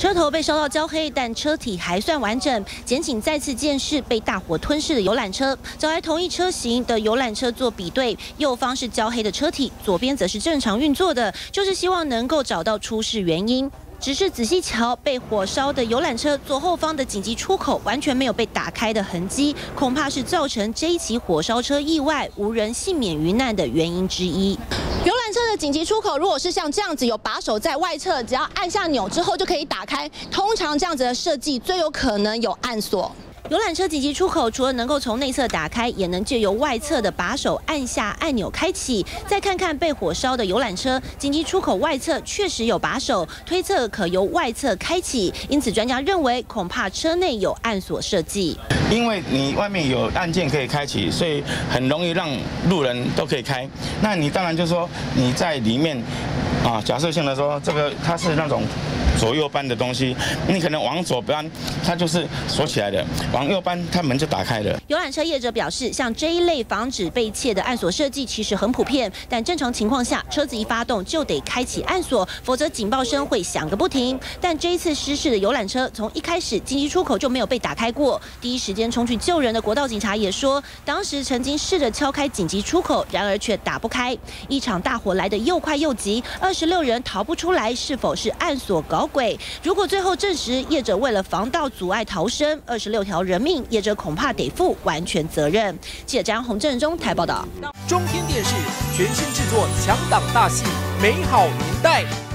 车头被烧到焦黑，但车体还算完整。检警再次见识被大火吞噬的游览车，找来同一车型的游览车做比对，右方是焦黑的车体，左边则是正常运作的，就是希望能够找到出事原因。 只是仔细瞧，被火烧的游览车左后方的紧急出口完全没有被打开的痕迹，恐怕是造成这一起火烧车意外无人幸免于难的原因之一。游览车的紧急出口，如果是像这样子有把手在外侧，只要按下钮之后就可以打开。通常这样子的设计最有可能有暗锁。 游览车紧急出口除了能够从内侧打开，也能借由外侧的把手按下按钮开启。再看看被火烧的游览车，紧急出口外侧确实有把手，推测可由外侧开启。因此，专家认为恐怕车内有暗锁设计。 因为你外面有按键可以开启，所以很容易让路人都可以开。那你当然就是说你在里面啊，假设性的说，这个它是那种 左右扳的东西，你可能往左扳，它就是锁起来的；往右扳，它门就打开了。 游览车业者表示，像这一类防止被窃的暗锁设计其实很普遍，但正常情况下，车子一发动就得开启暗锁，否则警报声会响个不停。但这一次失事的游览车，从一开始紧急出口就没有被打开过。第一时间冲去救人的国道警察也说，当时曾经试着敲开紧急出口，然而却打不开。一场大火来得又快又急，26人逃不出来，是否是暗锁搞鬼？如果最后证实业者为了防盗阻碍逃生，26条人命，业者恐怕得负完全责任。记者张宏正中台报道。 中天电视全新制作强档大戏《美好年代》。